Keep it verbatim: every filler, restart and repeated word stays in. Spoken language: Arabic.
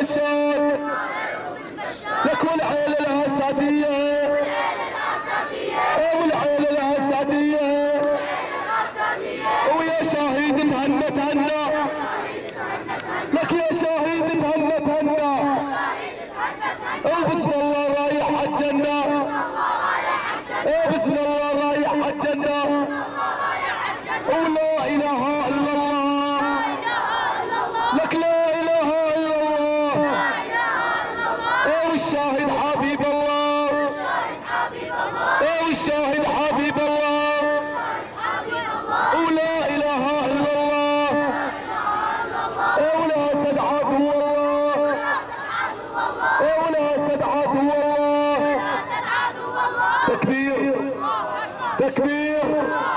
بالمشاد لك والعيلة الأسدية والعيلة الأسدية ويا شهيد تهنى تهنى لك يا شهيد تهنى تهنى وبسم الله رايح عالجنة وبسم الله رايح عالجنة ولا إله إلا الله لك لا إله إلا الله والشاهد حبيب الله والشاهد حبيب الله ولا إله إلا الله ولا سد عدو الله ولا سد عدو الله تكبير تكبير